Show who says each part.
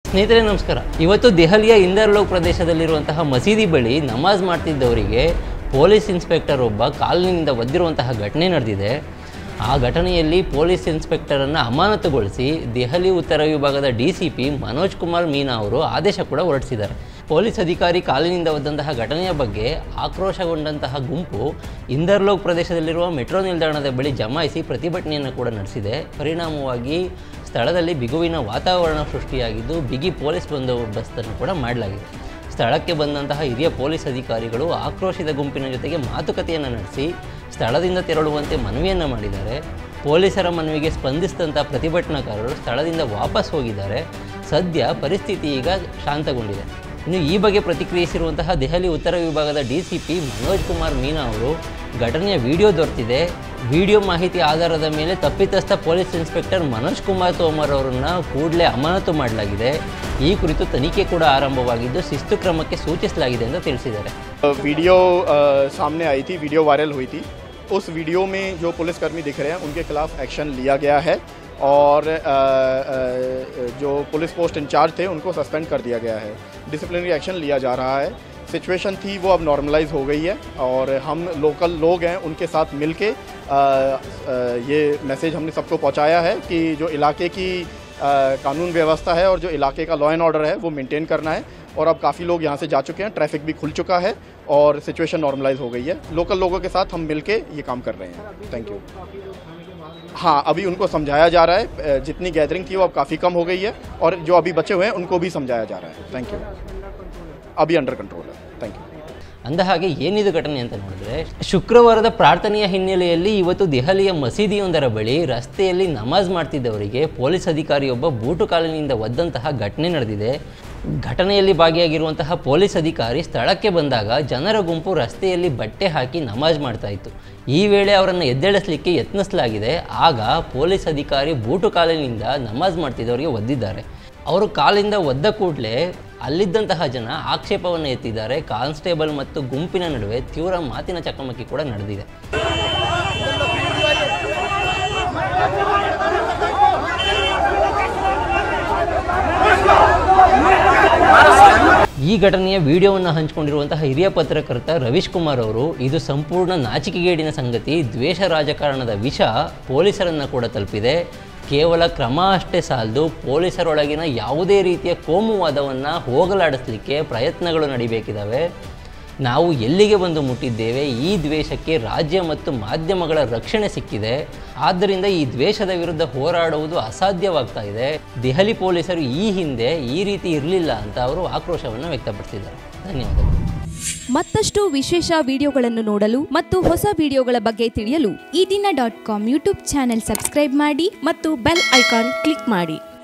Speaker 1: ಸ್ನೇಹಿತರೆ ನಮಸ್ಕಾರ. ಇವತ್ತು ದೆಹಲಿಯ ಇಂದರ್ಲೋಕ್ ಪ್ರದೇಶದಲ್ಲಿರುವಂತಹ ಮಸೀದಿ ಬಳಿ ನಮಾಜ್ ಮಾಡ್ತಿದ್ದವರಿಗೆ ಪೊಲೀಸ್ ಇನ್ಸ್ಪೆಕ್ಟರ್ ಒಬ್ಬ ಕಾಲಿನಿಂದ ಒದ್ದಿರುವಂತಹ ಘಟನೆ ನಡೆದಿದೆ. ಆ ಘಟನೆಯಲ್ಲಿ ಪೊಲೀಸ್ ಇನ್ಸ್ಪೆಕ್ಟರನ್ನು ಅಮಾನತುಗೊಳಿಸಿ ದೆಹಲಿ ಉತ್ತರ ವಿಭಾಗದ DCP ಮನೋಜ್ ಕುಮಾರ್ ಮೀನಾ ಅವರು ಆದೇಶ ಕೂಡ ಹೊರಡಿಸಿದ್ದಾರೆ. ಪೊಲೀಸ್ ಅಧಿಕಾರಿ ಕಾಲಿನಿಂದ ಒದ್ದಂತಹ ಘಟನೆಯ ಬಗ್ಗೆ ಆಕ್ರೋಶಗೊಂಡಂತಹ ಗುಂಪು ಇಂದರ್ಲೋಕ್ ಪ್ರದೇಶದಲ್ಲಿರುವ ಮೆಟ್ರೋ ನಿಲ್ದಾಣದ ಬಳಿ ಜಮಾಯಿಸಿ ಪ್ರತಿಭಟನೆಯನ್ನು ಕೂಡ ನಡೆಸಿದೆ. ಪರಿಣಾಮವಾಗಿ ಸ್ಥಳದಲ್ಲಿ ಬಿಗುವಿನ ವಾತಾವರಣ ಸೃಷ್ಟಿಯಾಗಿದ್ದು ಬಿಗಿ ಪೊಲೀಸ್ ಬಂದೋಬಸ್ತನ್ನು ಕೂಡ ಮಾಡಲಾಗಿದೆ. ಸ್ಥಳಕ್ಕೆ ಬಂದಂತಹ ಹಿರಿಯ ಪೊಲೀಸ್ ಅಧಿಕಾರಿಗಳು ಆಕ್ರೋಶಿತ ಗುಂಪಿನ ಜೊತೆಗೆ ಮಾತುಕತೆಯನ್ನು ನಡೆಸಿ ಸ್ಥಳದಿಂದ ತೆರಳುವಂತೆ ಮನವಿಯನ್ನು ಮಾಡಿದ್ದಾರೆ. ಪೊಲೀಸರ ಮನವಿಗೆ ಸ್ಪಂದಿಸಿದಂಥ ಪ್ರತಿಭಟನಾಕಾರರು ಸ್ಥಳದಿಂದ ವಾಪಸ್ ಹೋಗಿದ್ದಾರೆ. ಸದ್ಯ ಪರಿಸ್ಥಿತಿ ಈಗ ಶಾಂತಗೊಂಡಿದೆ. ಇನ್ನು ಈ ಬಗ್ಗೆ ಪ್ರತಿಕ್ರಿಯಿಸಿರುವಂತಹ ದೆಹಲಿ ಉತ್ತರ ವಿಭಾಗದ DCP ಮನೋಜ್ ಕುಮಾರ್ ಮೀನಾ ಅವರು ಘಟನೆಯ ವಿಡಿಯೋ ದೊರೆತಿದೆ. ವಿಡಿಯೋ ಮಾಹಿತಿ ಆಧಾರದ ಮೇಲೆ ತಪ್ಪಿತಸ್ಥ ಪೊಲೀಸ್ ಇನ್ಸ್ಪೆಕ್ಟರ್ ಮನೋಜ್ ಕುಮಾರ್ ತೋಮರ್ ಅವರನ್ನು ಕೂಡಲೇ ಅಮಾನತು ಮಾಡಲಾಗಿದೆ. ಈ ಕುರಿತು ತನಿಖೆ ಕೂಡ ಆರಂಭವಾಗಿದ್ದು ಶಿಸ್ತು ಕ್ರಮಕ್ಕೆ ಸೂಚಿಸಲಾಗಿದೆ ಅಂತ ತಿಳಿಸಿದ್ದಾರೆ.
Speaker 2: वीडियो सामने आई थी, वीडियो वायरल हुई थी. उस वीडियो में जो पुलिसकर्मी दिख रहे हैं उनके खिलाफ एक्शन लिया गया है और जो पुलिस पोस्ट इंचार्ज थे उनको सस्पेंड कर दिया गया है. डिसिप्लिनरी एक्शन लिया जा रहा है. सिचुएशन थी वो अब नॉर्मलाइज हो गई है और हम लोकल लोग हैं उनके साथ मिल के ये मैसेज हमने सबको पहुंचाया है कि जो इलाके की कानून व्यवस्था है और जो इलाके का लॉ एंड ऑर्डर है वो मेंटेन करना है. और अब काफ़ी लोग यहाँ से जा चुके हैं, ट्रैफिक भी खुल चुका है और सिचुएशन नॉर्मलाइज हो गई है. लोकल लोगों के साथ हम मिल के ये काम कर रहे हैं. Thank you. हाँ, अभी उनको समझाया जा रहा है. जितनी गैदरिंग थी वो अब काफ़ी कम हो गई है और जो अभी बचे हुए हैं उनको भी समझाया जा रहा है. Thank you. अभी अंडर कंट्रोल है. Thank you.
Speaker 1: ಅಂದಹಾಗೆ ಏನಿದು ಘಟನೆ ಅಂತ ನೋಡಿದ್ರೆ, ಶುಕ್ರವಾರದ ಪ್ರಾರ್ಥನೆಯ ಹಿನ್ನೆಲೆಯಲ್ಲಿ ಇವತ್ತು ದೆಹಲಿಯ ಮಸೀದಿಯೊಂದರ ಬಳಿ ರಸ್ತೆಯಲ್ಲಿ ನಮಾಜ್ ಮಾಡ್ತಿದ್ದವರಿಗೆ ಪೊಲೀಸ್ ಅಧಿಕಾರಿಯೊಬ್ಬ ಬೂಟು ಕಾಲಿನಿಂದ ಒದ್ದಂತಹ ಘಟನೆ ನಡೆದಿದೆ. ಘಟನೆಯಲ್ಲಿ ಭಾಗಿಯಾಗಿರುವಂತಹ ಪೊಲೀಸ್ ಅಧಿಕಾರಿ ಸ್ಥಳಕ್ಕೆ ಬಂದಾಗ ಜನರ ಗುಂಪು ರಸ್ತೆಯಲ್ಲಿ ಬಟ್ಟೆ ಹಾಕಿ ನಮಾಜ್ ಮಾಡ್ತಾ ಇತ್ತು. ಈ ವೇಳೆ ಅವರನ್ನು ಎದ್ದೇಳಿಸಲಿಕ್ಕೆ ಯತ್ನಿಸಲಾಗಿದೆ. ಆಗ ಪೊಲೀಸ್ ಅಧಿಕಾರಿ ಬೂಟು ಕಾಲಿನಿಂದ ನಮಾಜ್ ಮಾಡ್ತಿದ್ದವರಿಗೆ ಒದ್ದಿದ್ದಾರೆ. ಅವರು ಕಾಲಿಂದ ಒದ್ದ ಕೂಡಲೇ ಅಲ್ಲಿದ್ದಂತಹ ಜನ ಆಕ್ಷೇಪವನ್ನು ಎತ್ತಿದ್ದಾರೆ. ಕಾನ್ಸ್ಟೇಬಲ್ ಮತ್ತು ಗುಂಪಿನ ನಡುವೆ ತೀವ್ರ ಮಾತಿನ ಚಕಮಕಿ ಕೂಡ ನಡೆದಿದೆ. ಈ ಘಟನೆಯ ವಿಡಿಯೋವನ್ನು ಹಂಚಿಕೊಂಡಿರುವಂತಹ ಹಿರಿಯ ಪತ್ರಕರ್ತ ರವೀಶ್ ಕುಮಾರ್ ಅವರು, ಇದು ಸಂಪೂರ್ಣ ನಾಚಿಕೆಗೇಡಿನ ಸಂಗತಿ. ದ್ವೇಷ ರಾಜಕಾರಣದ ವಿಷ ಪೊಲೀಸರನ್ನು ಕೂಡ ತಲುಪಿದೆ. ಕೇವಲ ಕ್ರಮ ಅಷ್ಟೇ ಸಾಲದು, ಪೊಲೀಸರೊಳಗಿನ ಯಾವುದೇ ರೀತಿಯ ಕೋಮುವಾದವನ್ನು ಹೋಗಲಾಡಿಸಲಿಕ್ಕೆ ಪ್ರಯತ್ನಗಳು ನಡಿಬೇಕಿದ್ದಾವೆ. ನಾವು ಎಲ್ಲಿಗೆ ಬಂದು ಮುಟ್ಟಿದ್ದೇವೆ? ಈ ದ್ವೇಷಕ್ಕೆ ರಾಜ್ಯ ಮತ್ತು ಮಾಧ್ಯಮಗಳ ರಕ್ಷಣೆ ಸಿಕ್ಕಿದೆ. ಆದ್ದರಿಂದ ಈ ದ್ವೇಷದ ವಿರುದ್ಧ ಹೋರಾಡುವುದು ಅಸಾಧ್ಯವಾಗ್ತಾ ಇದೆ. ದೆಹಲಿ ಪೊಲೀಸರು ಈ ಹಿಂದೆ ಈ ರೀತಿ ಇರಲಿಲ್ಲ ಅಂತ ಅವರು ಆಕ್ರೋಶವನ್ನು ವ್ಯಕ್ತಪಡಿಸಿದ್ದಾರೆ. ಧನ್ಯವಾದಗಳು.
Speaker 3: ಮತ್ತಷ್ಟು ವಿಶೇಷ ವಿಡಿಯೋಗಳನ್ನು ನೋಡಲು ಮತ್ತು ಹೊಸ ವಿಡಿಯೋಗಳ ಬಗ್ಗೆ ತಿಳಿಯಲು
Speaker 4: eDina.com ಯೂಟ್ಯೂಬ್ ಚಾನೆಲ್ ಸಬ್ಸ್ಕ್ರೈಬ್ ಮಾಡಿ ಮತ್ತು ಬೆಲ್ ಐಕಾನ್ ಕ್ಲಿಕ್ ಮಾಡಿ.